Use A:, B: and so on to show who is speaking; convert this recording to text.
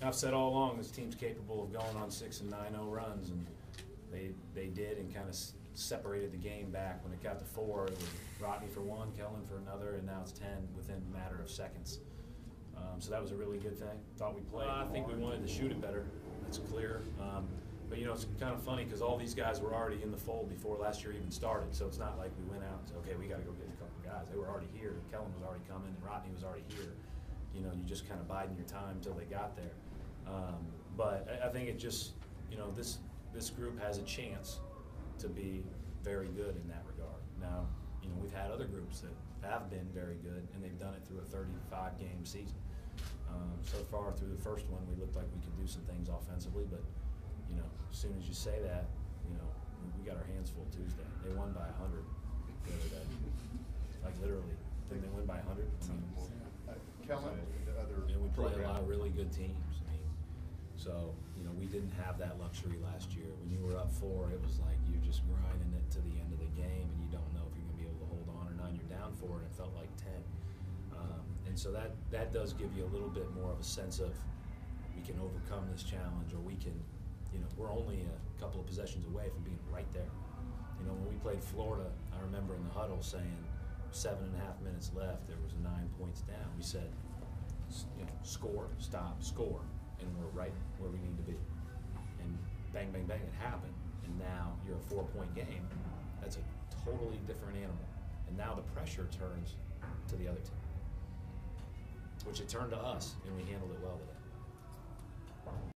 A: I've said all along this team's capable of going on 6 and 9-0 runs, and they did, and kind of separated the game back. When it got to 4, it was Rodney for 1, Kellen for another, and now it's 10 within a matter of seconds. So that was a really good thing. Thought we played. I think we wanted to shoot it better. That's clear. But you know, it's kind of funny because all these guys were already in the fold before last year even started. So it's not like we went out and said, okay, we got to go get a couple guys. They were already here. Kellen was already coming, and Rodney was already here. You know, you just kind of biding your time until they got there. But I think it just, you know, this group has a chance to be very good in that regard. Now, you know, we've had other groups that have been very good, and they've done it through a 35-game season. So far through the first one, we looked like we could do some things offensively, but, you know, as soon as you say that, you know, we got our hands full Tuesday. They won by 100 the other day. Like literally, didn't they win by 100? I mean,
B: Kellen,
A: and we play a lot of really good teams. I mean, so, you know, we didn't have that luxury last year. When you were up 4, it was like you're just grinding it to the end of the game, and you don't know if you're going to be able to hold on or not. You're down 4, and it felt like 10. And so that does give you a little bit more of a sense of we can overcome this challenge, or we can, you know, we're only a couple of possessions away from being right there. You know, when we played Florida, I remember in the huddle saying 7.5 minutes left, there was 9 points down. We said, you know, score, stop, score, and we're right where we need to be. And bang, bang, bang, it happened. And now you're a 4-point game. That's a totally different animal. And now the pressure turns to the other team, which it turned to us, and we handled it well today.